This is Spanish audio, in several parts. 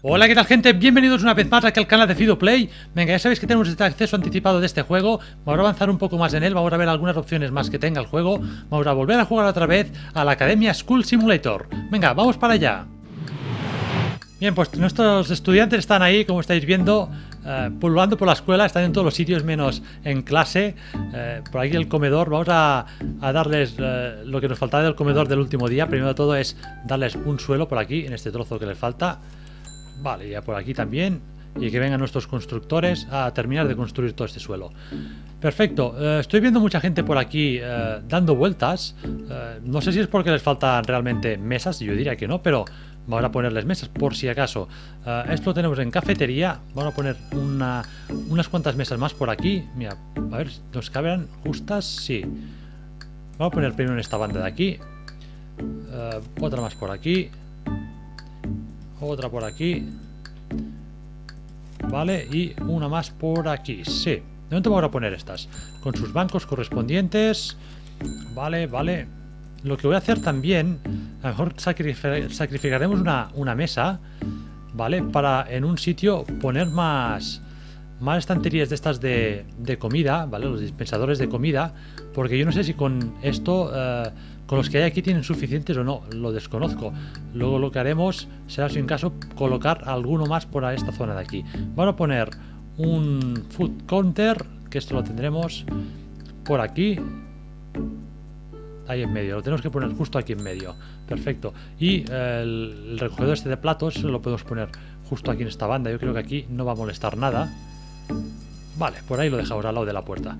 Hola, ¿qué tal, gente? Bienvenidos una vez más aquí al canal de Fidoplay. Venga, ya sabéis que tenemos este acceso anticipado de este juego. Vamos a avanzar un poco más en él, vamos a ver algunas opciones más que tenga el juego. Vamos a volver a jugar otra vez a la Academia School Simulator. Venga, vamos para allá. Bien, pues nuestros estudiantes están ahí, como estáis viendo, pululando por la escuela. Están en todos los sitios menos en clase. Por aquí el comedor. Vamos a darles lo que nos faltaba del comedor del último día. Primero de todo es darles un suelo por aquí, en este trozo que les falta. Vale, ya por aquí también. Y que vengan nuestros constructores a terminar de construir todo este suelo. Perfecto. Estoy viendo mucha gente por aquí dando vueltas. No sé si es porque les faltan realmente mesas. Yo diría que no, pero vamos a ponerles mesas por si acaso. Esto lo tenemos en cafetería. Vamos a poner unas cuantas mesas más por aquí. Mira, a ver, ¿nos caben justas? Sí. Vamos a poner primero en esta banda de aquí. Otra más por aquí. Otra por aquí. Vale, y una más por aquí. Sí, de momento vamos a poner estas con sus bancos correspondientes. Vale, vale. Lo que voy a hacer también, a lo mejor sacrificaremos una mesa, ¿vale? Para en un sitio poner más estanterías de estas de comida, ¿vale? Los dispensadores de comida. Porque yo no sé si con esto, con los que hay aquí tienen suficientes o no. Lo desconozco. Luego lo que haremos será, si en caso, colocar alguno más por esta zona de aquí. Vamos a poner un food counter, que esto lo tendremos por aquí. Ahí en medio, lo tenemos que poner justo aquí en medio. Perfecto. Y el recogedor este de platos lo podemos poner justo aquí en esta banda. Yo creo que aquí no va a molestar nada. Vale, por ahí lo dejamos al lado de la puerta.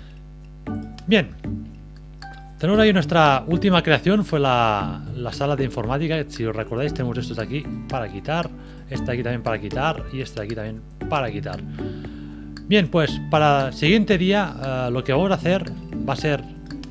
Bien. Tenemos ahí nuestra última creación. Fue la sala de informática. Si os recordáis, tenemos estos de aquí para quitar. Este de aquí también para quitar. Y este de aquí también para quitar. Bien, pues para el siguiente día lo que vamos a hacer va a ser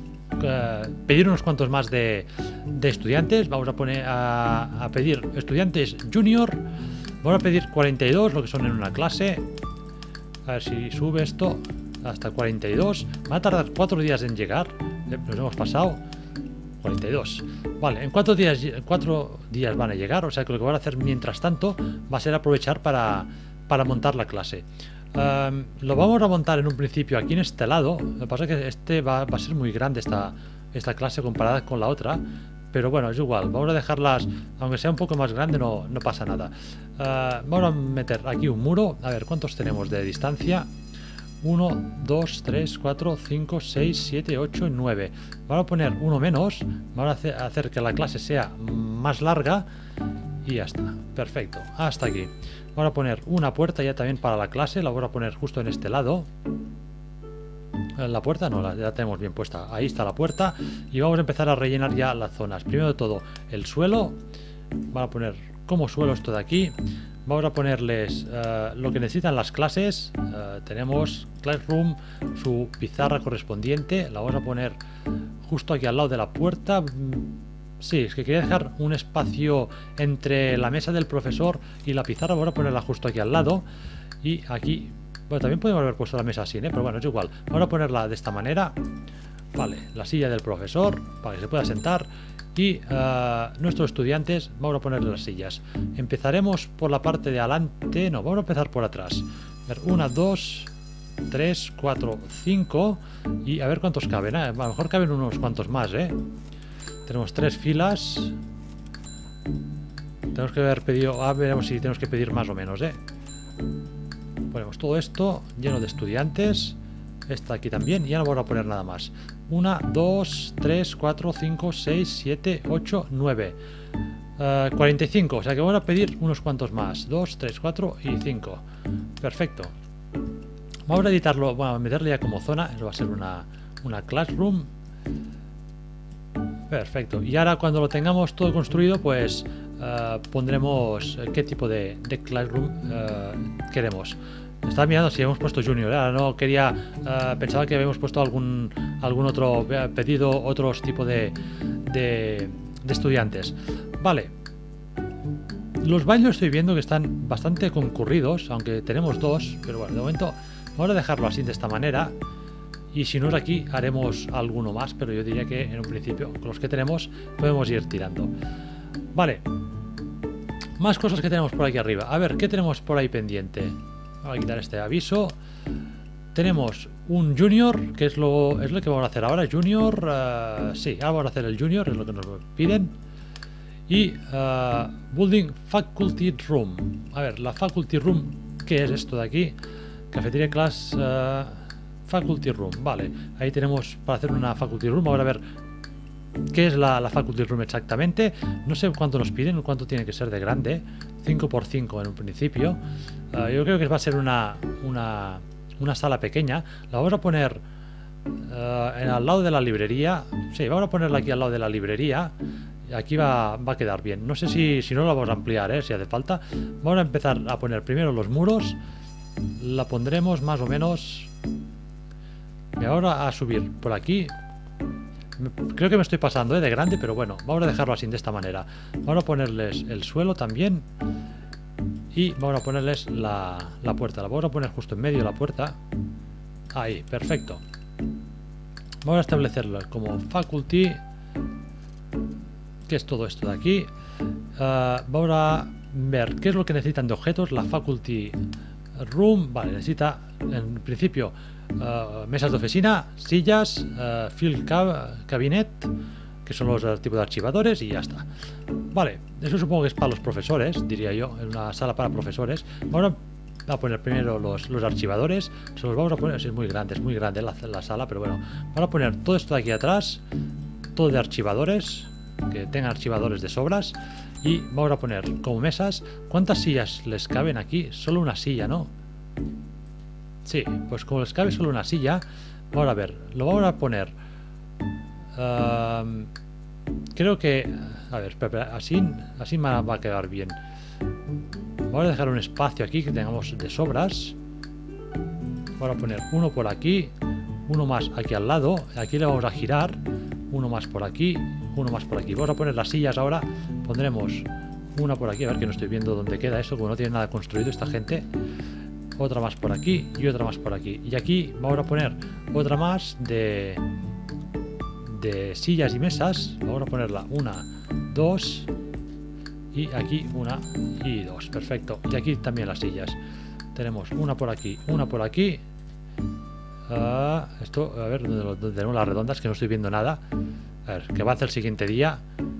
pedir unos cuantos más de estudiantes. Vamos a poner a pedir estudiantes junior. Vamos a pedir 42, lo que son en una clase. A ver si sube esto hasta 42. Va a tardar 4 días en llegar. Nos hemos pasado 42. Vale, en 4 días van a llegar. O sea que lo que van a hacer mientras tanto va a ser aprovechar para montar la clase. Lo vamos a montar en un principio aquí en este lado. Lo que pasa es que este va a ser muy grande esta clase comparada con la otra. Pero bueno, es igual. Vamos a dejarlas, aunque sea un poco más grande, no pasa nada. Vamos a meter aquí un muro. A ver, ¿cuántos tenemos de distancia? 1, 2, 3, 4, 5, 6, 7, 8 y 9. Vamos a poner uno menos. Vamos a hacer que la clase sea más larga. Y ya está. Perfecto. Hasta aquí. Vamos a poner una puerta ya también para la clase. La voy a poner justo en este lado. La puerta no, la tenemos bien puesta. Ahí está la puerta. Y vamos a empezar a rellenar ya las zonas. Primero de todo, el suelo. Vamos a poner como suelo esto de aquí. Vamos a ponerles lo que necesitan las clases. Tenemos Classroom, su pizarra correspondiente. La vamos a poner justo aquí al lado de la puerta. Sí, es que quería dejar un espacio entre la mesa del profesor y la pizarra. Vamos a ponerla justo aquí al lado. Y aquí, bueno, también podemos haber puesto la mesa así, pero bueno, es igual. Vamos a ponerla de esta manera. Vale, la silla del profesor para que se pueda sentar. Y nuestros estudiantes, vamos a ponerle las sillas. Empezaremos por la parte de adelante. No, vamos a empezar por atrás. A ver, 1, 2, 3, 4, 5. Y a ver cuántos caben. A lo mejor caben unos cuantos más, Tenemos 3 filas. Tenemos que haber pedido. Veremos si tenemos que pedir más o menos, Ponemos todo esto lleno de estudiantes. Esta aquí también. Y ya no vamos a poner nada más. 1, 2, 3, 4, 5, 6, 7, 8, 9. 45. O sea que vamos a pedir unos cuantos más. 2, 3, 4 y 5. Perfecto. Vamos a editarlo. Bueno, a meterle ya como zona. Eso va a ser una classroom. Perfecto. Y ahora cuando lo tengamos todo construido, pues pondremos qué tipo de classroom queremos. Estaba mirando si hemos puesto junior, ahora no quería, pensaba que habíamos puesto algún otro, pedido otros tipo de estudiantes. Vale. Los baños estoy viendo que están bastante concurridos, aunque tenemos 2, pero bueno, de momento vamos a dejarlo así de esta manera. Y si no es aquí, haremos alguno más, pero yo diría que en un principio, con los que tenemos, podemos ir tirando. Vale. Más cosas que tenemos por aquí arriba. A ver, ¿qué tenemos por ahí pendiente? Vamos a quitar este aviso. Tenemos un junior, que es lo que vamos a hacer ahora. Junior, sí, ahora vamos a hacer el junior, es lo que nos piden. Y Building Faculty Room. A ver, la Faculty Room, ¿qué es esto de aquí? Cafetería Class Faculty Room. Vale, ahí tenemos para hacer una Faculty Room. Ahora a ver qué es la Faculty Room exactamente. No sé cuánto nos piden, cuánto tiene que ser de grande. 5×5 en un principio. Yo creo que va a ser una sala pequeña. La vamos a poner al lado de la librería. Sí, vamos a ponerla aquí al lado de la librería. Aquí va a quedar bien. No sé si no la vamos a ampliar, si hace falta. Vamos a empezar a poner primero los muros. La pondremos más o menos. Y ahora a subir por aquí. Creo que me estoy pasando de grande, pero bueno, vamos a dejarlo así de esta manera. Vamos a ponerles el suelo también. Y vamos a ponerles la puerta. La vamos a poner justo en medio de la puerta. Ahí, perfecto. Vamos a establecerlo como faculty. ¿Qué es todo esto de aquí? Vamos a ver qué es lo que necesitan de objetos. La faculty room. Vale, necesita en principio mesas de oficina, sillas, field cabinet, que son los tipos de archivadores, y ya está. Vale, eso supongo que es para los profesores, diría yo, en una sala para profesores. Vamos a poner primero los archivadores. Se los vamos a poner, es muy grande la sala, pero bueno, vamos a poner todo esto de aquí atrás, todo de archivadores, que tengan archivadores de sobras. Y vamos a poner como mesas. ¿Cuántas sillas les caben aquí? Solo una silla, ¿no? Sí, pues como les cabe solo una silla, vamos a ver, lo vamos a poner. Creo que... A ver, espera, así me va a quedar bien. Vamos a dejar un espacio aquí que tengamos de sobras. Vamos a poner uno por aquí, uno más aquí al lado. Aquí le vamos a girar. Uno más por aquí, uno más por aquí. Vamos a poner las sillas ahora. Pondremos una por aquí. A ver, que no estoy viendo dónde queda eso, como no tiene nada construido esta gente. Otra más por aquí y otra más por aquí. Y aquí vamos a poner otra más de sillas y mesas. Vamos a ponerla 1, 2 y aquí 1 y 2. Perfecto. Y aquí también las sillas. Tenemos una por aquí, una por aquí. Esto, a ver, ¿dónde tenemos las redondas? Que no estoy viendo nada. A ver, que va a hacer el siguiente día.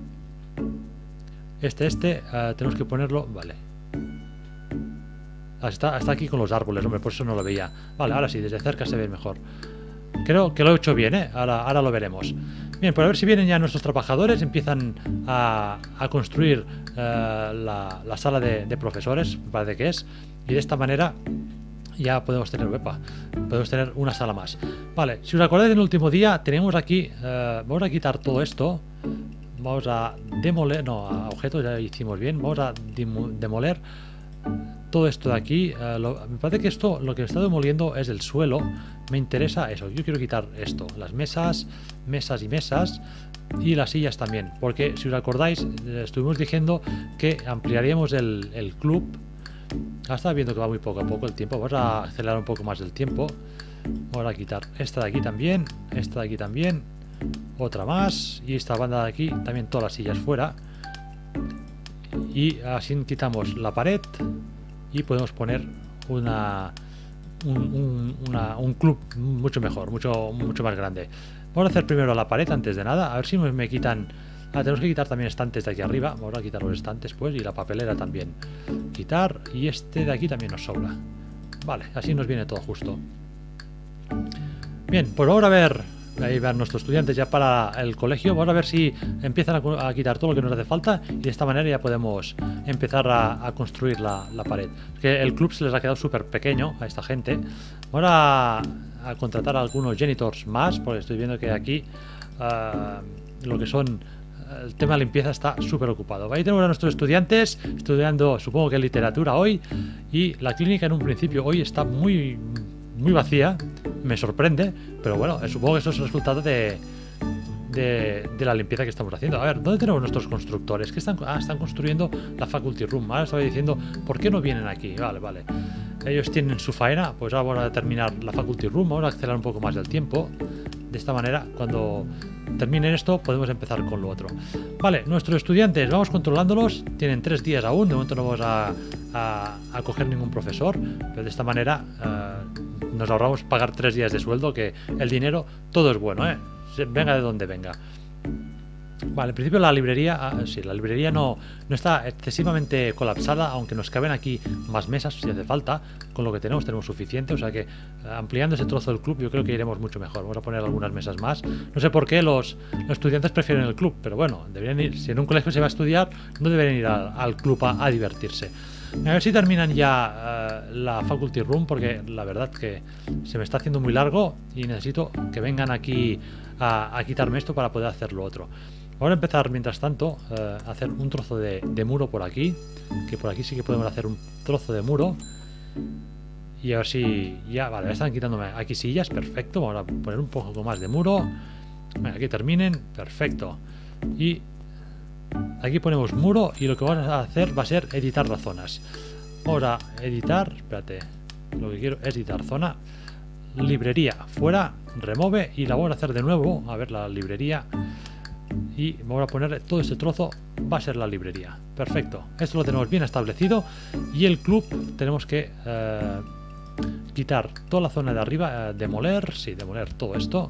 Tenemos que ponerlo. Vale. Está aquí con los árboles, hombre, por eso no lo veía. Vale, ahora sí, desde cerca se ve mejor. Creo que lo he hecho bien, ahora lo veremos. Bien, pues a ver si vienen ya nuestros trabajadores. Empiezan a construir la sala de profesores, me parece que es. Y de esta manera ya podemos tener una sala más. Vale, si os acordáis del último día, tenemos aquí, vamos a quitar todo esto. Vamos a demoler, no, a objetos ya hicimos bien. Vamos a demoler todo esto de aquí. Me parece que esto, lo que está demoliendo es el suelo. Me interesa eso. Yo quiero quitar esto, las mesas y mesas, y las sillas también, porque si os acordáis, estuvimos diciendo que ampliaríamos el club. Ahora está viendo que va muy poco a poco el tiempo. Vamos a acelerar un poco más el tiempo. Vamos a quitar esta de aquí también, esta de aquí también, otra más, y esta banda de aquí también, todas las sillas fuera. Y así quitamos la pared y podemos poner un club mucho mejor, mucho más grande. Vamos a hacer primero la pared antes de nada, a ver si me quitan. Tenemos que quitar también estantes de aquí arriba. Vamos a quitar los estantes pues, y la papelera también. Quitar, y este de aquí también nos sobra. Vale, así nos viene todo justo. Bien, pues vamos a ver. Ahí van nuestros estudiantes ya para el colegio. Vamos a ver si empiezan a quitar todo lo que nos hace falta, y de esta manera ya podemos empezar a construir la pared. Es que el club se les ha quedado súper pequeño a esta gente. Vamos a contratar a algunos janitors más, porque estoy viendo que aquí lo que son el tema de limpieza está súper ocupado. Ahí tenemos a nuestros estudiantes estudiando, supongo que literatura hoy, y la clínica en un principio hoy está muy vacía. Me sorprende, pero bueno, supongo que eso es el resultado de la limpieza que estamos haciendo. A ver, ¿dónde tenemos nuestros constructores? Que están construyendo la Faculty Room. Ahora estaba diciendo, ¿por qué no vienen aquí? Vale. Ellos tienen su faena, pues ahora vamos a terminar la Faculty Room. Vamos a acelerar un poco más el tiempo. De esta manera, cuando terminen esto, podemos empezar con lo otro. Vale, nuestros estudiantes, vamos controlándolos. Tienen 3 días aún. De momento no vamos a coger ningún profesor, pero de esta manera nos ahorramos pagar 3 días de sueldo, que el dinero todo es bueno, venga de donde venga. Vale, en principio la librería, sí, la librería no está excesivamente colapsada, aunque nos caben aquí más mesas si hace falta. Con lo que tenemos suficiente, o sea que ampliando ese trozo del club yo creo que iremos mucho mejor. Vamos a poner algunas mesas más. No sé por qué los estudiantes prefieren el club, pero bueno, deberían ir, si en un colegio se va a estudiar, no deberían ir al club a divertirse. A ver si terminan ya la Faculty Room, porque la verdad que se me está haciendo muy largo y necesito que vengan aquí a quitarme esto para poder hacer lo otro. Vamos a empezar, mientras tanto, a hacer un trozo de muro por aquí, que por aquí sí que podemos hacer un trozo de muro. Y a ver si ya, vale, están quitándome aquí sillas, perfecto. Vamos a poner un poco más de muro. Venga, aquí terminen, perfecto. Y aquí ponemos muro y lo que vamos a hacer va a ser editar las zonas. Vamos a editar, espérate, lo que quiero es editar zona. Librería, fuera, remove y la vamos a hacer de nuevo. A ver, la librería. Y vamos a ponerle todo este trozo, va a ser la librería. Perfecto, esto lo tenemos bien establecido. Y el club tenemos que quitar toda la zona de arriba, demoler, sí, demoler todo esto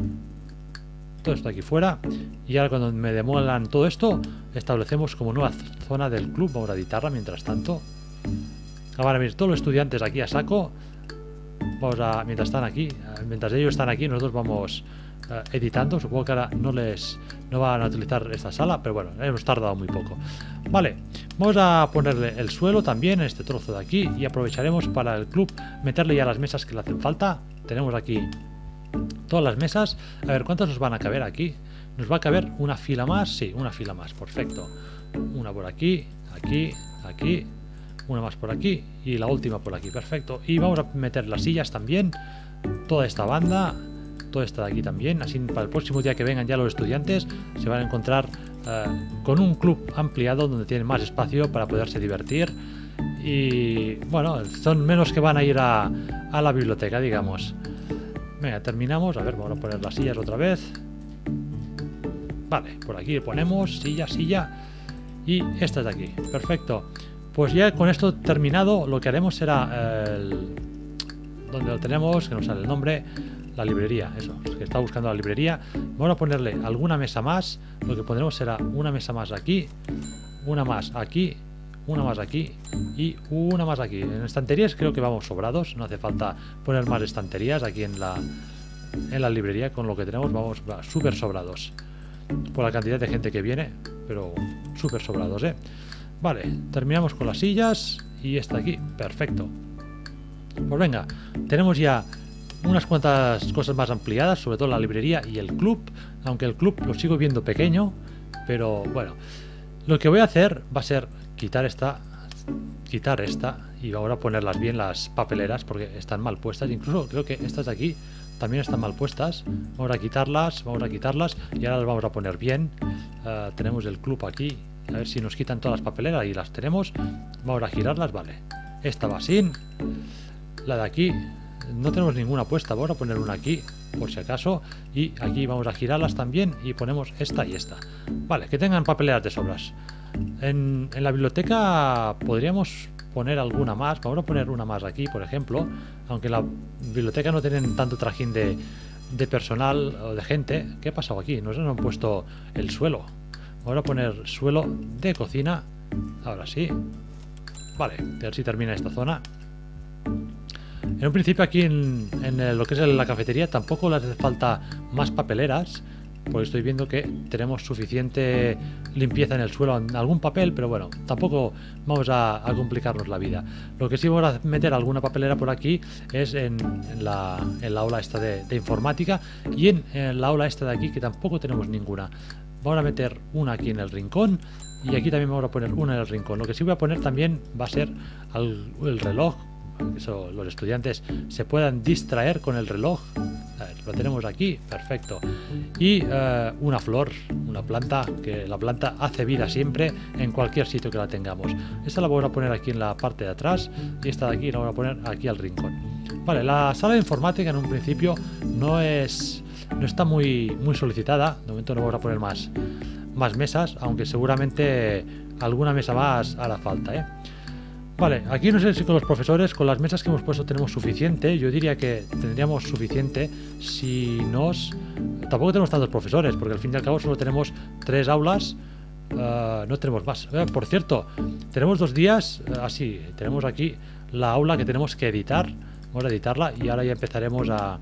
aquí fuera. Y ahora cuando me demolan todo esto, establecemos como nueva zona del club. Vamos a editarla mientras tanto. Ahora miren, todos los estudiantes aquí a saco. Vamos a, mientras están aquí, mientras ellos están aquí, nosotros vamos editando. Supongo que ahora no van a utilizar esta sala, pero bueno, hemos tardado muy poco. Vale, vamos a ponerle el suelo también en este trozo de aquí y aprovecharemos para el club meterle ya las mesas que le hacen falta. Tenemos aquí todas las mesas. A ver, ¿cuántas nos van a caber aquí? ¿Nos va a caber una fila más? Sí, una fila más, perfecto. Una por aquí, aquí, aquí, una más por aquí y la última por aquí, perfecto. Y vamos a meter las sillas también, toda esta banda, toda esta de aquí también. Así para el próximo día que vengan ya los estudiantes se van a encontrar con un club ampliado donde tienen más espacio para poderse divertir. Y bueno, son menos que van a ir a la biblioteca, digamos. Venga, terminamos. A ver, vamos a poner las sillas otra vez. Vale, por aquí ponemos silla, silla. Y esta de aquí, perfecto. Pues ya con esto terminado, lo que haremos será donde lo tenemos, que nos sale el nombre, la librería, eso, es que está buscando la librería. Vamos a ponerle alguna mesa más. Lo que pondremos será una mesa más aquí, una más aquí, una más aquí y una más aquí. En estanterías creo que vamos sobrados, no hace falta poner más estanterías aquí en la librería. Con lo que tenemos vamos súper sobrados por la cantidad de gente que viene, pero súper sobrados, Vale, terminamos con las sillas y esta aquí, perfecto. Pues venga, tenemos ya unas cuantas cosas más ampliadas, sobre todo la librería y el club, aunque el club lo sigo viendo pequeño, pero bueno, lo que voy a hacer va a ser quitar esta y ahora ponerlas bien las papeleras porque están mal puestas. Incluso creo que estas de aquí también están mal puestas. Vamos a quitarlas y ahora las vamos a poner bien. Tenemos el club aquí. A ver si nos quitan todas las papeleras y las tenemos. Vamos a girarlas, vale. Esta va sin. La de aquí no tenemos ninguna puesta. Vamos a poner una aquí, por si acaso. Y aquí vamos a girarlas también y ponemos esta y esta. Vale, que tengan papeleras de sobras. En la biblioteca podríamos poner alguna más. Vamos a poner una más aquí, por ejemplo. Aunque la biblioteca no tienen tanto trajín de personal o de gente. ¿Qué ha pasado aquí? Nos han puesto el suelo. Vamos a poner suelo de cocina. Ahora sí. Vale, a ver si termina esta zona. En un principio aquí en lo que es la cafetería tampoco le hace falta más papeleras, porque estoy viendo que tenemos suficiente limpieza en el suelo, en algún papel, pero bueno, tampoco vamos a complicarnos la vida. Lo que sí vamos a meter alguna papelera por aquí es en la aula esta de informática y en la aula esta de aquí, que tampoco tenemos ninguna. Vamos a meter una aquí en el rincón y aquí también vamos a poner una en el rincón. Lo que sí voy a poner también va a ser el reloj, para que los estudiantes se puedan distraer con el reloj. A ver, lo tenemos aquí, perfecto. Y una flor, una planta, que la planta hace vida siempre en cualquier sitio que la tengamos. Esta la voy a poner aquí en la parte de atrás y esta de aquí la voy a poner aquí al rincón. Vale, la sala de informática en un principio no está muy solicitada. De momento no vamos a poner más mesas, aunque seguramente alguna mesa más hará falta, ¿eh? Vale, aquí no sé si con los profesores, con las mesas que hemos puesto tenemos suficiente. Yo diría que tendríamos suficiente si nos... Tampoco tenemos tantos profesores, porque al fin y al cabo solo tenemos 3 aulas. No tenemos más. Por cierto, tenemos 2 días. Así, tenemos aquí la aula que tenemos que editar. Vamos a editarla y ahora ya empezaremos a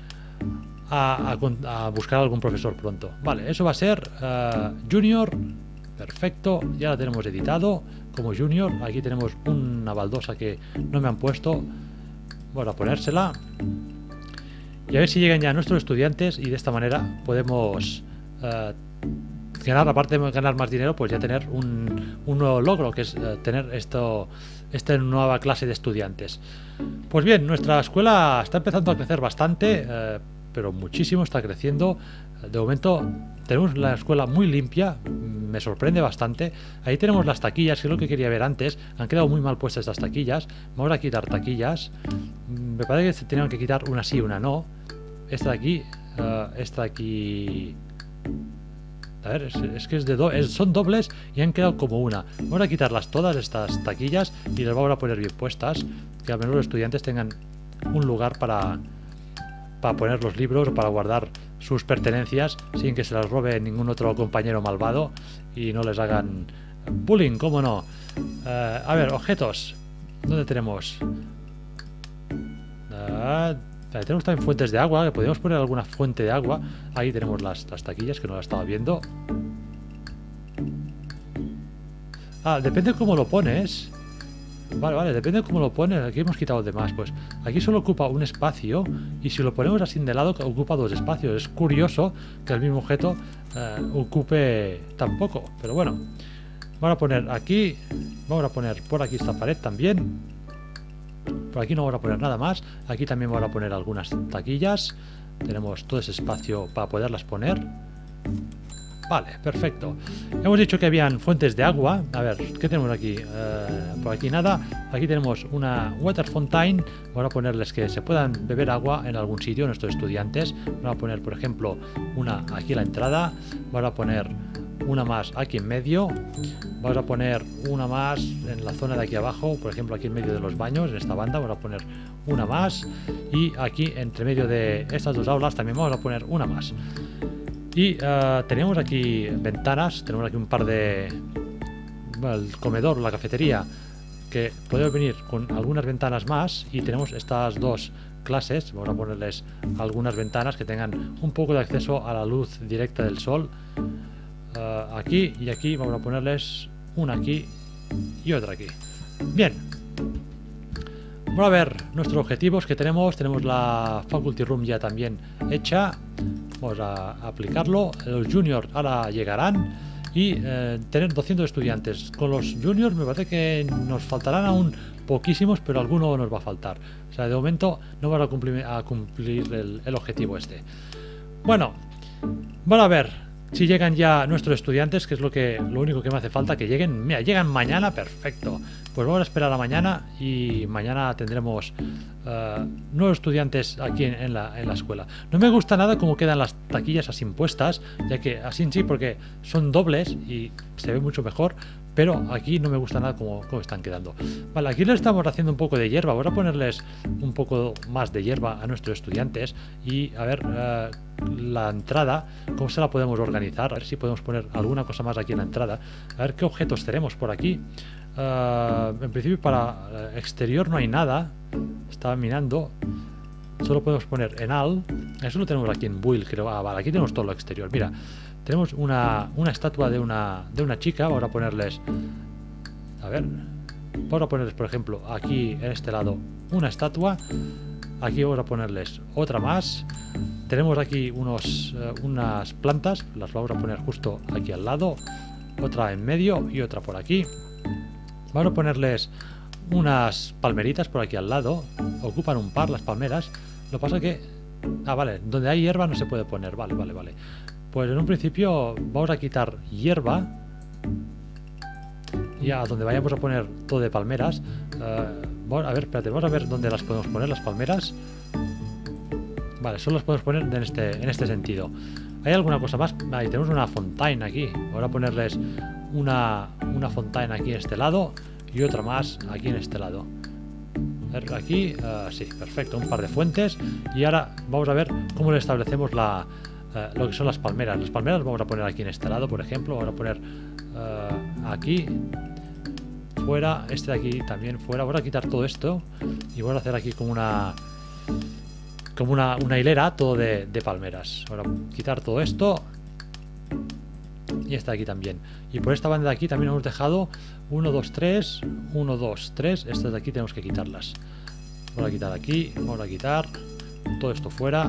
buscar algún profesor pronto. Vale, eso va a ser Junior. Perfecto, ya la tenemos editado como Junior. Aquí tenemos una baldosa que no me han puesto. Vamos a ponérsela. Y a ver si llegan ya nuestros estudiantes y de esta manera podemos ganar, aparte de ganar más dinero, pues ya tener un nuevo logro, que es tener esta nueva clase de estudiantes. Pues bien, nuestra escuela está empezando a crecer bastante, pero muchísimo, está creciendo. De momento tenemos la escuela muy limpia, me sorprende bastante. Ahí tenemos las taquillas, que es lo que quería ver antes. Han quedado muy mal puestas estas taquillas. Vamos a quitar taquillas. Me parece que se tenían que quitar una sí y una no. Esta de aquí, esta de aquí... A ver, es que son dobles y han quedado como una. Vamos a quitarlas todas estas taquillas y las vamos a poner bien puestas, que al menos los estudiantes tengan un lugar para poner los libros o para guardar sus pertenencias sin que se las robe ningún otro compañero malvado y no les hagan bullying, cómo no. A ver, objetos. ¿Dónde tenemos? Tenemos también fuentes de agua, que podríamos poner alguna fuente de agua. Ahí tenemos las taquillas, que no las estaba viendo. Depende de cómo lo pones. Vale, depende de cómo lo pones. Aquí hemos quitado de más. Pues aquí solo ocupa un espacio. Y si lo ponemos así de lado, ocupa 2 espacios. Es curioso que el mismo objeto ocupe tan poco. Pero bueno, vamos a poner aquí. Vamos a poner por aquí esta pared también. Por aquí no vamos a poner nada más. Aquí también vamos a poner algunas taquillas. Tenemos todo ese espacio para poderlas poner. Vale, perfecto. Hemos dicho que habían fuentes de agua. A ver, ¿qué tenemos aquí? Por aquí nada. Aquí tenemos una water fountain. Vamos a ponerles que se puedan beber agua en algún sitio, nuestros estudiantes. Vamos a poner, por ejemplo, una aquí a la entrada. Vamos a poner una más aquí en medio. Vamos a poner una más en la zona de aquí abajo, por ejemplo aquí en medio de los baños, en esta banda vamos a poner una más, y aquí entre medio de estas 2 aulas también vamos a poner una más. Y tenemos aquí ventanas, tenemos aquí un par de... Bueno, el comedor, la cafetería, que puede venir con algunas ventanas más, y tenemos estas 2 clases. Vamos a ponerles algunas ventanas que tengan un poco de acceso a la luz directa del sol. Aquí y aquí vamos a ponerles una aquí y otra aquí. Bien, vamos a ver nuestros objetivos que tenemos. Tenemos la Faculty Room ya también hecha. Vamos a aplicarlo. Los juniors ahora llegarán. Y tener 200 estudiantes. Con los juniors me parece que nos faltarán aún poquísimos, pero alguno nos va a faltar. O sea, de momento no vamos a cumplir el objetivo este. Bueno, vamos a ver si llegan ya nuestros estudiantes, que es lo único que me hace falta, que lleguen. Mira, llegan mañana, perfecto. Pues vamos a esperar a mañana y mañana tendremos nuevos estudiantes aquí en la escuela. No me gusta nada cómo quedan las taquillas así impuestas, ya que así sí, porque son dobles y se ve mucho mejor, pero aquí no me gusta nada cómo están quedando. Vale, aquí les estamos haciendo un poco de hierba. Vamos a ponerles un poco más de hierba a nuestros estudiantes y a ver la entrada, cómo se la podemos organizar. A ver si podemos poner alguna cosa más aquí en la entrada. A ver qué objetos tenemos por aquí. En principio para exterior no hay nada. Estaba mirando. Solo podemos poner en al. Eso lo tenemos aquí en build, creo. Vale, aquí tenemos todo lo exterior. Mira, tenemos una estatua de una chica. Vamos a ponerles... A ver. Vamos a ponerles, por ejemplo, aquí en este lado una estatua. Aquí vamos a ponerles otra más. Tenemos aquí unas plantas. Las vamos a poner justo aquí al lado. Otra en medio y otra por aquí. Vamos a ponerles unas palmeritas por aquí al lado. Ocupan un par las palmeras. Lo que pasa es que... vale, donde hay hierba no se puede poner. Vale. Pues en un principio vamos a quitar hierba. y a donde vayamos a poner todo de palmeras. A ver, espérate, vamos a ver dónde las podemos poner, las palmeras. Vale, solo las podemos poner en este sentido. ¿Hay alguna cosa más? Ahí tenemos una fontaine aquí. Ahora ponerles una fontaine aquí en este lado y otra más aquí en este lado. A ver, aquí, sí, perfecto, un par de fuentes. Y ahora vamos a ver cómo le establecemos lo que son las palmeras. Las palmeras vamos a poner aquí en este lado, por ejemplo. Vamos a poner aquí, fuera, este de aquí también fuera. Vamos a quitar todo esto y vamos a hacer aquí como una hilera, todo de palmeras. Ahora quitar todo esto y esta de aquí también. Y por esta banda de aquí también hemos dejado 1, 2, 3, 1, 2, 3. Estas de aquí tenemos que quitarlas. Vamos a quitar aquí, vamos a quitar todo esto fuera.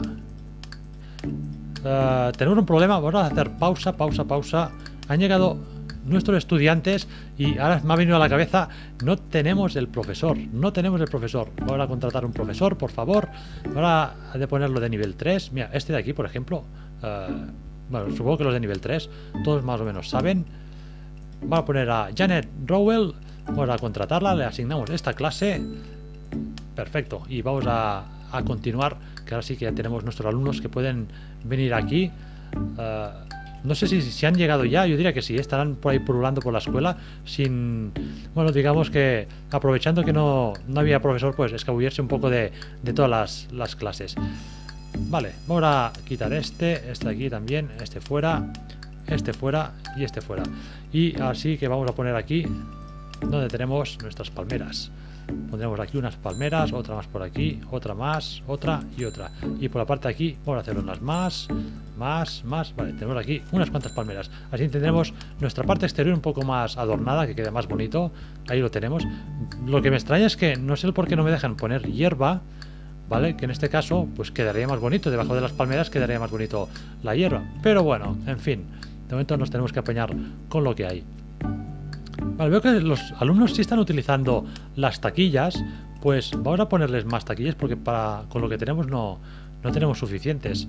Tenemos un problema, vamos a hacer pausa. Han llegado nuestros estudiantes y ahora me ha venido a la cabeza, no tenemos el profesor. Vamos a contratar un profesor, por favor. Ahora he de ponerlo de nivel 3. Mira, este de aquí, por ejemplo, bueno, supongo que los de nivel 3 todos más o menos saben. Vamos a poner a Janet Rowell, vamos a contratarla, le asignamos esta clase. Perfecto, y vamos a continuar, que ahora sí que ya tenemos nuestros alumnos que pueden venir aquí. No sé si han llegado ya, yo diría que sí, estarán por ahí pululando por la escuela sin... Bueno, digamos que aprovechando que no había profesor, pues escabullirse un poco de todas las clases. Vale, vamos a quitar este de aquí también, este fuera y este fuera. Y así que vamos a poner aquí donde tenemos nuestras palmeras. Pondremos aquí unas palmeras, otra más por aquí, otra más, otra y otra. Y por la parte de aquí vamos a hacer unas más. Vale, tenemos aquí unas cuantas palmeras. Así tendremos nuestra parte exterior un poco más adornada, que quede más bonito. Ahí lo tenemos. Lo que me extraña es que no sé el por qué no me dejan poner hierba, ¿vale? Que en este caso pues quedaría más bonito. Debajo de las palmeras quedaría más bonito la hierba. Pero bueno, en fin, de momento nos tenemos que apañar con lo que hay. Vale, veo que los alumnos sí están utilizando las taquillas. Pues vamos a ponerles más taquillas porque con lo que tenemos no tenemos suficientes.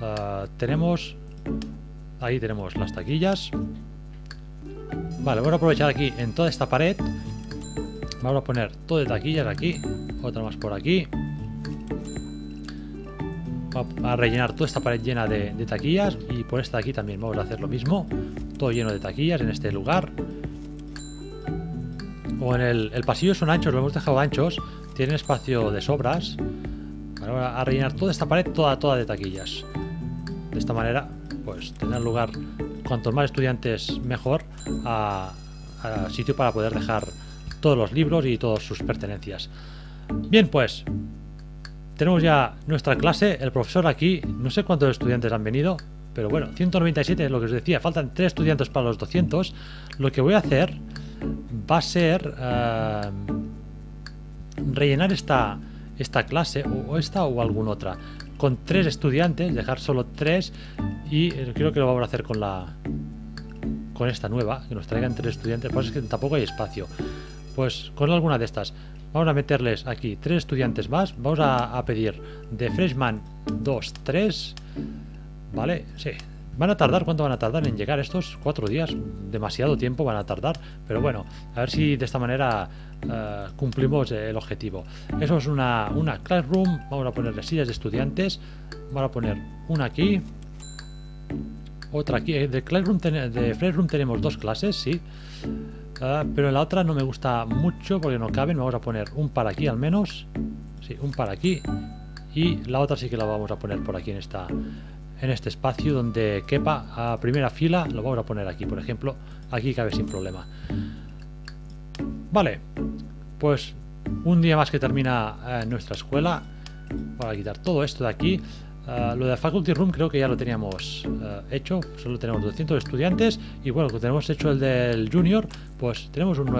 Ahí tenemos las taquillas. Vale, voy a aprovechar aquí en toda esta pared. Vamos a poner todo de taquillas aquí. Otra más por aquí. Vamos a rellenar toda esta pared llena de taquillas. Y por esta de aquí también vamos a hacer lo mismo. Todo lleno de taquillas en este lugar. O en el pasillo son anchos, lo hemos dejado anchos. Tienen espacio de sobras. Ahora a rellenar toda esta pared, toda de taquillas. De esta manera, pues tendrá lugar, cuantos más estudiantes mejor, a sitio para poder dejar todos los libros y todas sus pertenencias. Bien, pues tenemos ya nuestra clase. El profesor aquí, no sé cuántos estudiantes han venido, pero bueno, 197 es lo que os decía. Faltan 3 estudiantes para los 200. Lo que voy a hacer va a ser rellenar esta clase o esta o alguna otra con 3 estudiantes, dejar solo 3, y creo que lo vamos a hacer con esta nueva, que nos traigan 3 estudiantes. Pues es que tampoco hay espacio. Pues con alguna de estas vamos a meterles aquí 3 estudiantes más. Vamos a pedir de freshman 2, 3. Vale, sí. ¿Van a tardar? ¿Cuánto van a tardar en llegar estos? 4 días. Demasiado tiempo van a tardar. Pero bueno, a ver si de esta manera cumplimos el objetivo. Eso es una classroom. Vamos a ponerle sillas de estudiantes. Vamos a poner una aquí. Otra aquí. De Freshroom tenemos 2 clases, sí. Pero en la otra no me gusta mucho porque no caben. Vamos a poner un par aquí al menos. Sí, un par aquí. Y la otra sí que la vamos a poner por aquí en este espacio donde quepa a primera fila. Lo vamos a poner aquí, por ejemplo. Aquí cabe sin problema. Vale, pues un día más que termina nuestra escuela. Voy a quitar todo esto de aquí. Lo de Faculty Room creo que ya lo teníamos hecho. Solo tenemos 200 estudiantes. Y bueno, que tenemos hecho el del Junior, pues tenemos una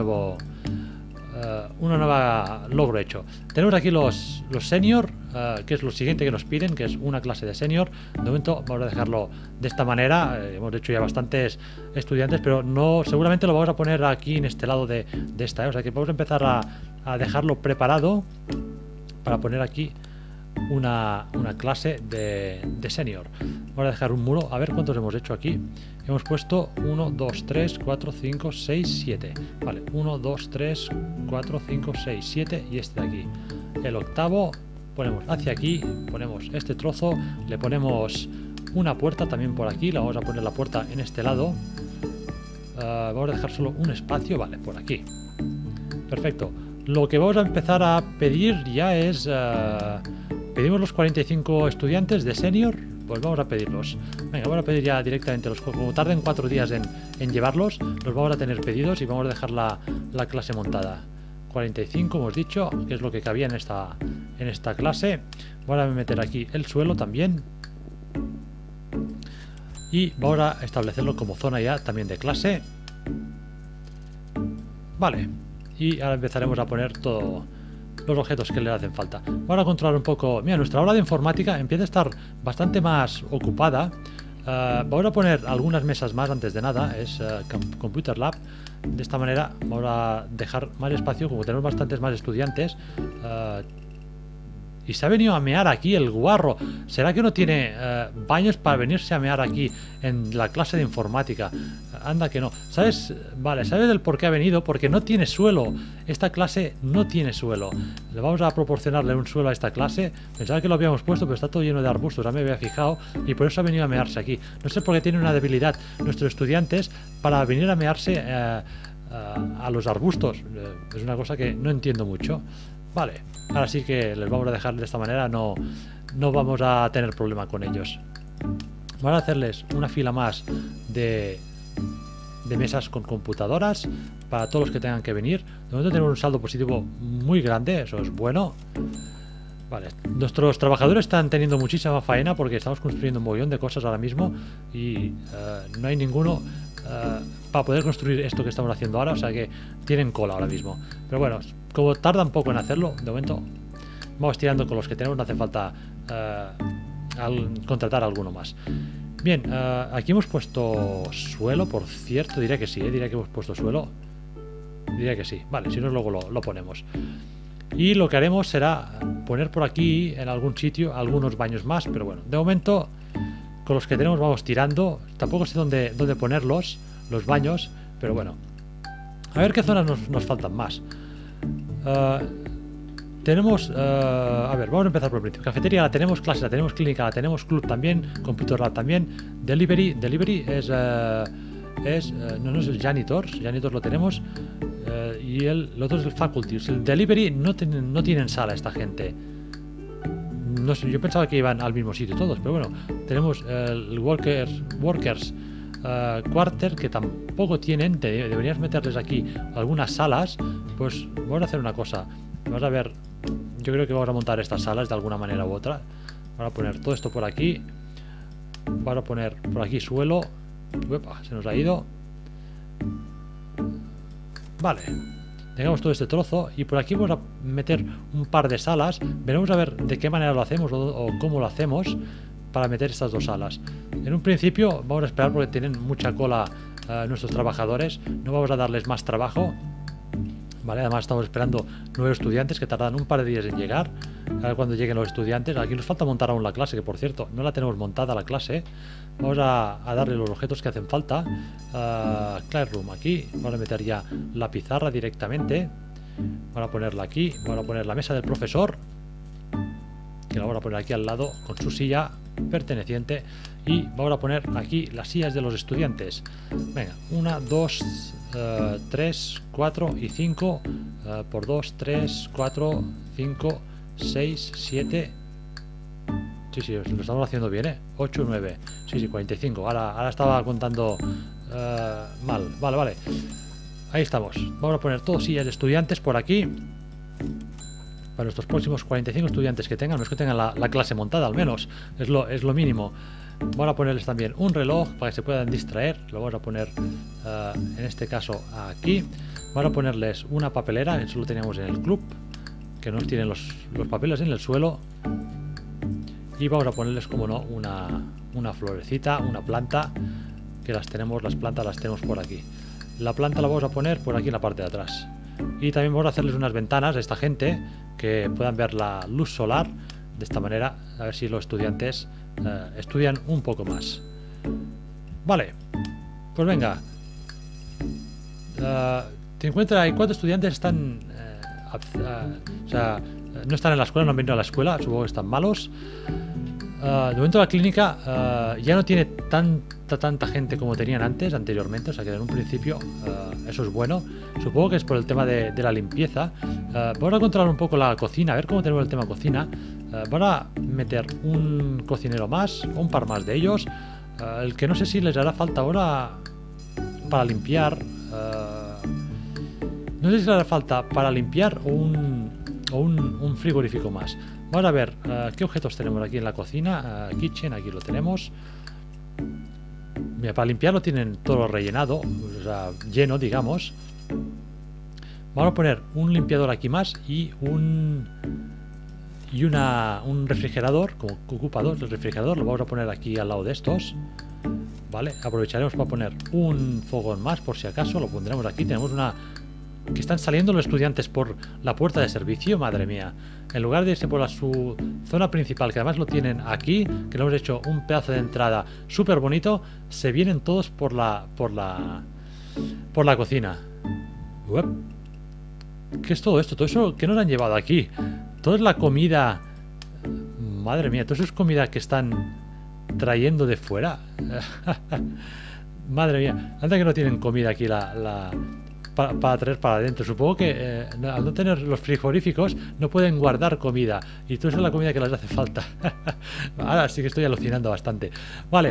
nueva logro hecho. Tenemos aquí los Senior, que es lo siguiente que nos piden, que es una clase de Senior. De momento vamos a dejarlo de esta manera. Hemos hecho ya bastantes estudiantes, pero no, seguramente lo vamos a poner aquí en este lado de esta, O sea que vamos a empezar a dejarlo preparado para poner aquí una clase de senior. Vamos a dejar un muro, a ver cuántos hemos hecho aquí. Hemos puesto 1, 2, 3, 4, 5, 6, 7. Vale, 1, 2, 3, 4, 5, 6, 7 y este de aquí. El octavo ponemos hacia aquí, ponemos este trozo, le ponemos una puerta también por aquí, la vamos a poner la puerta en este lado. Vamos a dejar solo un espacio, vale, por aquí. Perfecto. Lo que vamos a empezar a pedir ya es... pedimos los 45 estudiantes de senior, pues vamos a pedirlos. Venga, vamos a pedir ya directamente los... Como tarden 4 días en llevarlos, los vamos a tener pedidos y vamos a dejar la clase montada. 45 hemos dicho, que es lo que cabía en esta clase. Voy a meter aquí el suelo también. Y vamos a establecerlo como zona ya también de clase. Vale. Y ahora empezaremos a poner todos los objetos que le hacen falta. Vamos a controlar un poco... Mira, nuestra aula de informática empieza a estar bastante más ocupada. Vamos a poner algunas mesas más antes de nada. Es Computer Lab. De esta manera vamos a dejar más espacio, como tenemos bastantes más estudiantes. Y se ha venido a mear aquí el guarro. ¿Será que no tiene baños para venirse a mear aquí en la clase de informática? Anda que no. ¿Sabes? Vale, ¿sabes del por qué ha venido? Porque no tiene suelo. Esta clase no tiene suelo. Le vamos a proporcionarle un suelo a esta clase. Pensaba que lo habíamos puesto, pero está todo lleno de arbustos. Ya me había fijado. Y por eso ha venido a mearse aquí. No sé por qué tiene una debilidad nuestros estudiantes para venir a mearse a los arbustos. Es una cosa que no entiendo mucho. Vale, ahora sí que les vamos a dejar de esta manera, no vamos a tener problema con ellos. Vamos a hacerles una fila más de mesas con computadoras para todos los que tengan que venir. De momento tenemos un saldo positivo muy grande, eso es bueno. Vale, nuestros trabajadores están teniendo muchísima faena porque estamos construyendo un montón de cosas ahora mismo y no hay ninguno para poder construir esto que estamos haciendo ahora, o sea que tienen cola ahora mismo. Pero bueno, como tarda un poco en hacerlo, de momento vamos tirando con los que tenemos, no hace falta contratar alguno más. Bien, aquí hemos puesto suelo, por cierto, diría que sí, diría que hemos puesto suelo. Diría que sí, vale, si no luego lo ponemos. Y lo que haremos será poner por aquí en algún sitio algunos baños más, pero bueno, de momento con los que tenemos vamos tirando. Tampoco sé dónde ponerlos, los baños, pero bueno. A ver qué zonas nos faltan más. Tenemos... a ver, vamos a empezar por el principio. Cafetería la tenemos, clase la tenemos, clínica la tenemos, club también, computer lab también. Delivery es... no es el janitors lo tenemos. Y el otro es el faculty. El delivery no tienen sala esta gente. No sé, yo pensaba que iban al mismo sitio todos, pero bueno, tenemos el workers quarter, que tampoco tienen. Deberías meterles aquí algunas salas. Pues vamos a hacer una cosa. Vamos a ver, yo creo que vamos a montar estas salas de alguna manera u otra. Vamos a poner todo esto por aquí. Vamos a poner por aquí suelo. Uepa, se nos ha ido. Vale, dejamos todo este trozo y por aquí vamos a meter un par de salas. Veremos a ver de qué manera lo hacemos o cómo lo hacemos para meter estas dos salas. En un principio vamos a esperar porque tienen mucha cola nuestros trabajadores. No vamos a darles más trabajo. Vale, además estamos esperando 9 estudiantes que tardan un par de días en llegar. A ver cuando lleguen los estudiantes. Aquí nos falta montar aún la clase, que por cierto no la tenemos montada la clase. Vamos a darle los objetos que hacen falta. Classroom aquí. Vamos a meter ya la pizarra directamente. Vamos a ponerla aquí. Vamos a poner la mesa del profesor, que la vamos a poner aquí al lado con su silla perteneciente. Y vamos a poner aquí las sillas de los estudiantes. Venga, 1, 2, 3, 4 y 5 por 2, 3, 4, 5, 6, 7. Sí, lo estamos haciendo bien, 8, 9. Sí, 45. Ahora estaba contando mal. Vale. Ahí estamos. Vamos a poner todas sillas de estudiantes por aquí. Para nuestros próximos 45 estudiantes que tengan, no es que tengan la clase montada al menos. Es lo mínimo. Vamos a ponerles también un reloj para que se puedan distraer. Lo vamos a poner en este caso aquí. Vamos a ponerles una papelera, eso lo teníamos en el club, que nos tienen los papeles en el suelo. Y vamos a ponerles, como no, una florecita, una planta, que las plantas las tenemos por aquí. La planta la vamos a poner por aquí en la parte de atrás. Y también vamos a hacerles unas ventanas a esta gente, que puedan ver la luz solar. De esta manera, a ver si los estudiantes estudian un poco más. Vale, pues venga. 54 estudiantes están... o sea, no están en la escuela, no han venido a la escuela, supongo que están malos. De momento la clínica ya no tiene tanta gente como tenían anteriormente, o sea que en un principio eso es bueno. Supongo que es por el tema de la limpieza. Vamos a controlar un poco la cocina, a ver cómo tenemos el tema cocina. Vamos a meter un cocinero más, o un par más de ellos. El que no sé si les hará falta ahora para limpiar. No sé si les hará falta para limpiar o un frigorífico más. Vamos a ver qué objetos tenemos aquí en la cocina. Kitchen, aquí lo tenemos. Mira, para limpiarlo tienen todo rellenado, o sea, lleno, digamos. Vamos a poner un limpiador aquí más y un refrigerador, como ocupa dos, el refrigerador lo vamos a poner aquí al lado de estos. Vale, aprovecharemos para poner un fogón más por si acaso, lo pondremos aquí. Tenemos una... que están saliendo los estudiantes por la puerta de servicio, madre mía. En lugar de irse por su zona principal, que además lo tienen aquí, que le hemos hecho un pedazo de entrada súper bonito, se vienen todos por la cocina. Uep. ¿Qué es todo esto? Todo eso que nos han llevado aquí. Toda es la comida. Madre mía, todo eso es comida que están trayendo de fuera. Madre mía, anda que no tienen comida aquí para traer para adentro. Supongo que al no tener los frigoríficos no pueden guardar comida. Y toda esa es la comida que les hace falta. Ahora sí que estoy alucinando bastante. Vale,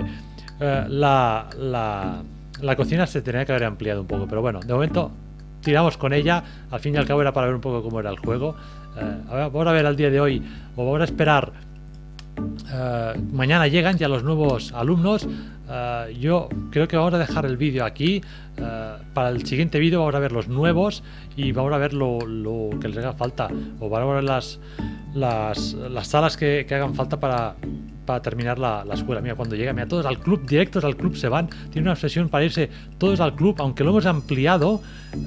la cocina se tenía que haber ampliado un poco. Pero bueno, de momento tiramos con ella. Al fin y al cabo era para ver un poco cómo era el juego. Vamos a ver al día de hoy. O vamos a esperar. Mañana llegan ya los nuevos alumnos. Yo creo que vamos a dejar el vídeo aquí. Para el siguiente vídeo vamos a ver los nuevos y vamos a ver lo que les haga falta, o vamos a ver las salas que hagan falta para terminar la escuela. Mira, cuando llega, mira, todos al club, directos al club se van. Tiene una obsesión para irse todos al club, aunque lo hemos ampliado.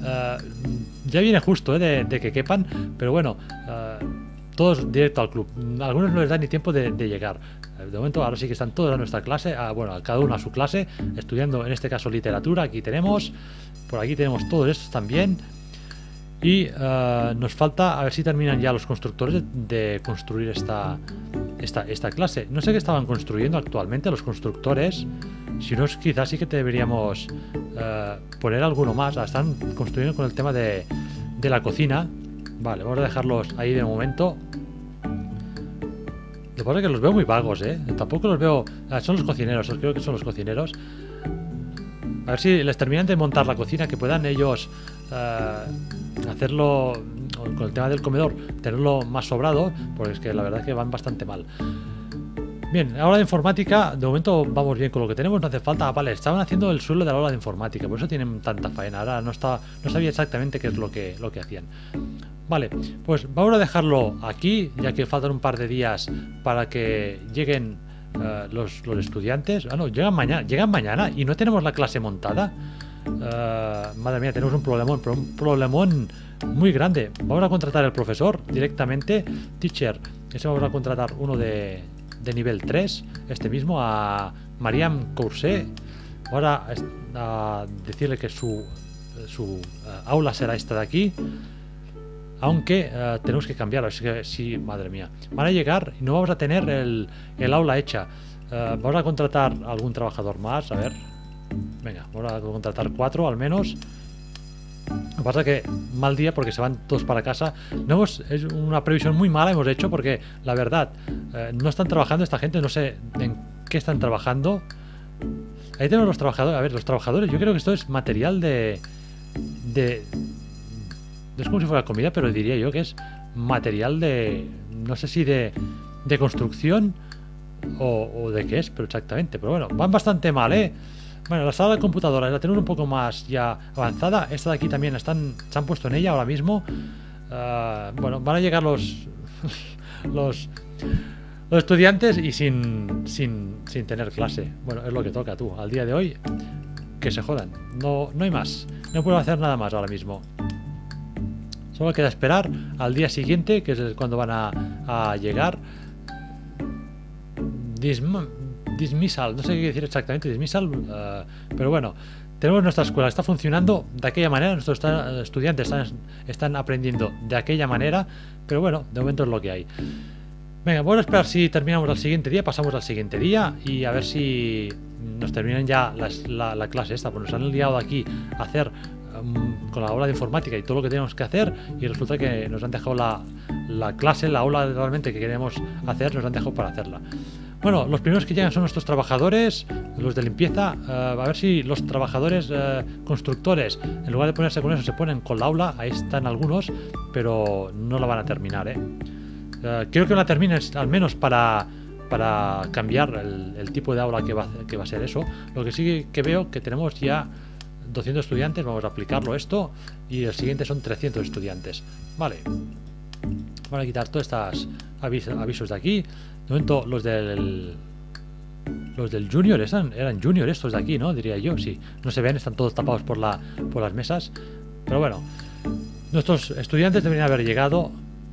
Ya viene justo de que quepan, pero bueno, todos directo al club. Algunos no les da ni tiempo de llegar. De momento ahora sí que están todos a nuestra clase, bueno, cada uno a su clase, estudiando en este caso literatura. Aquí tenemos, por aquí tenemos todos estos también. Y nos falta a ver si terminan ya los constructores de construir esta clase. No sé qué estaban construyendo actualmente los constructores. Si no, quizás sí que deberíamos poner alguno más. Están construyendo con el tema de la cocina. Vale, vamos a dejarlos ahí de momento. Lo que pasa es que los veo muy vagos, Tampoco los veo... son los cocineros, creo que son los cocineros. A ver si les terminan de montar la cocina, que puedan ellos hacerlo con el tema del comedor, tenerlo más sobrado, porque es que la verdad es que van bastante mal. Bien, aula de informática, de momento vamos bien con lo que tenemos, no hace falta. Vale, estaban haciendo el suelo de la aula de informática, por eso tienen tanta faena. Ahora no sabía exactamente qué es lo que hacían. Vale, pues vamos a dejarlo aquí, ya que faltan un par de días para que lleguen los estudiantes. No, llegan mañana y no tenemos la clase montada. Madre mía, tenemos un problemón muy grande. Vamos a contratar al profesor directamente. Teacher, ese vamos a contratar uno de nivel 3, este mismo, a Mariam Courset. Ahora a decirle que su aula será esta de aquí. Aunque tenemos que cambiarlo, así que sí, madre mía. Van a llegar y no vamos a tener el aula hecha. Vamos a contratar a algún trabajador más, a ver. Venga, vamos a contratar 4 al menos. Lo que pasa es que mal día porque se van todos para casa. Es una previsión muy mala hemos hecho porque la verdad no están trabajando esta gente, no sé en qué están trabajando. Ahí tenemos los trabajadores. A ver, los trabajadores, yo creo que esto es material de no es como si fuera comida, pero diría yo que es material de... no sé si de construcción o de qué es, pero exactamente. Pero bueno, van bastante mal, Bueno, la sala de computadoras la tenemos un poco más ya avanzada. Esta de aquí también se han puesto en ella ahora mismo. Bueno, van a llegar los estudiantes y sin tener clase. Bueno, es lo que toca, tú. Al día de hoy, que se jodan. No hay más. No puedo hacer nada más ahora mismo. Solo queda esperar al día siguiente, que es cuando van a llegar. dismissal, no sé qué decir exactamente, dismissal, pero bueno, tenemos nuestra escuela, está funcionando de aquella manera, nuestros estudiantes están aprendiendo de aquella manera, pero bueno, de momento es lo que hay. Venga, vamos a esperar si terminamos el siguiente día, pasamos al siguiente día y a ver si nos terminan ya la clase esta, pues nos han liado aquí a hacer con la aula de informática y todo lo que tenemos que hacer y resulta que nos han dejado la clase, la aula realmente que queremos hacer, nos han dejado para hacerla. Bueno, los primeros que llegan son nuestros trabajadores, los de limpieza. A ver si los trabajadores constructores, en lugar de ponerse con eso, se ponen con la aula. Ahí están algunos, pero no la van a terminar, quiero que la terminen al menos para cambiar el tipo de aula que va a ser eso. Lo que sí que veo que tenemos ya 200 estudiantes, vamos a aplicarlo esto, y el siguiente son 300 estudiantes. Vale, vamos a quitar todos estos avisos de aquí. De momento los del junior, eran junior estos de aquí, ¿no? Diría yo, sí. No se ven, están todos tapados por las mesas. Pero bueno, nuestros estudiantes deberían haber llegado.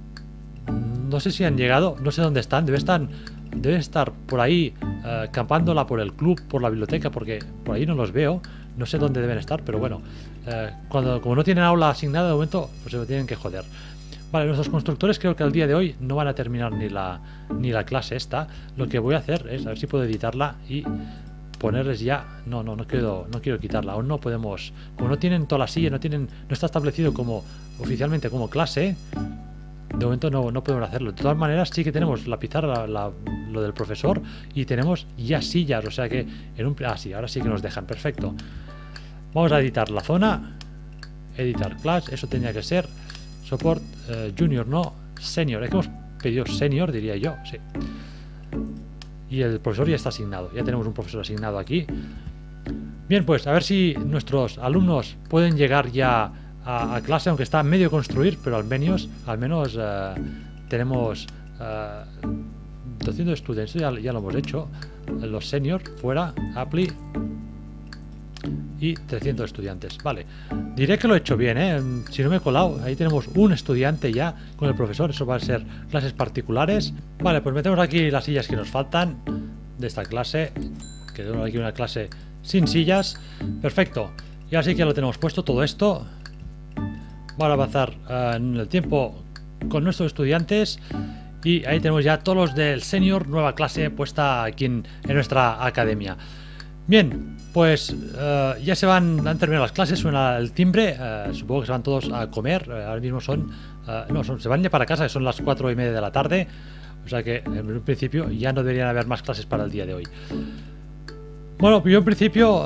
No sé si han llegado, no sé dónde están. Deben estar por ahí campándola por el club, por la biblioteca, porque por ahí no los veo. No sé dónde deben estar, pero bueno, como no tienen aula asignada de momento, pues se lo tienen que joder. Vale, nuestros constructores creo que al día de hoy no van a terminar ni la clase esta. Lo que voy a hacer es a ver si puedo editarla y ponerles ya. No quiero quitarla, aún no podemos. Como no tienen toda la silla, no está establecido oficialmente como clase. De momento no podemos hacerlo. De todas maneras sí que tenemos la pizarra, lo del profesor, y tenemos ya sillas, o sea que sí, ahora sí que nos dejan, perfecto. Vamos a editar la zona, editar class, eso tenía que ser support junior, no senior. Es que hemos pedido senior, diría yo, sí. Y el profesor ya está asignado, ya tenemos un profesor asignado aquí. Bien, pues a ver si nuestros alumnos pueden llegar ya a clase, aunque está medio construir, pero al menos tenemos 200 estudiantes, ya lo hemos hecho. Los senior fuera, apply, y 300 estudiantes. Vale, diré que lo he hecho bien, si no me he colado. Ahí tenemos un estudiante ya con el profesor, eso va a ser clases particulares. Vale, pues metemos aquí las sillas que nos faltan de esta clase, que tenemos aquí una clase sin sillas. Perfecto, y así que ya lo tenemos puesto todo esto. Vamos a avanzar en el tiempo con nuestros estudiantes. Y ahí tenemos ya todos los del senior, nueva clase puesta aquí en nuestra academia. Bien, pues ya han terminado las clases, suena el timbre, supongo que se van todos a comer. Ahora mismo se van ya para casa, que son las 4:30 de la tarde. O sea que en un principio ya no deberían haber más clases para el día de hoy. Bueno, yo en principio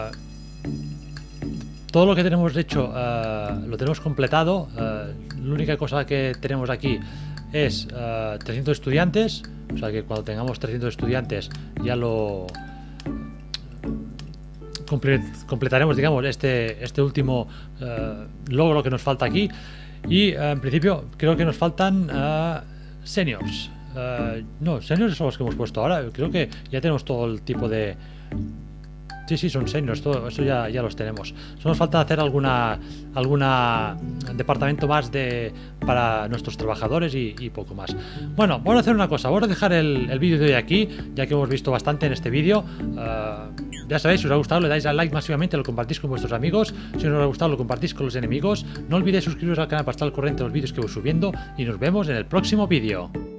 todo lo que tenemos hecho lo tenemos completado. La única cosa que tenemos aquí es 300 estudiantes. O sea que cuando tengamos 300 estudiantes ya lo completaremos, digamos, este último logro que nos falta aquí. Y en principio creo que nos faltan seniors. No, seniors son los que hemos puesto ahora. Creo que ya tenemos todo el tipo de... Sí, son seniors, eso ya los tenemos. Solo nos falta hacer alguna departamento más para nuestros trabajadores y poco más. Bueno, vamos a hacer una cosa. Vamos a dejar el vídeo de hoy aquí, ya que hemos visto bastante en este vídeo. Ya sabéis, si os ha gustado le dais al like masivamente, lo compartís con vuestros amigos. Si no os ha gustado lo compartís con los enemigos. No olvidéis suscribiros al canal para estar al corriente de los vídeos que voy subiendo. Y nos vemos en el próximo vídeo.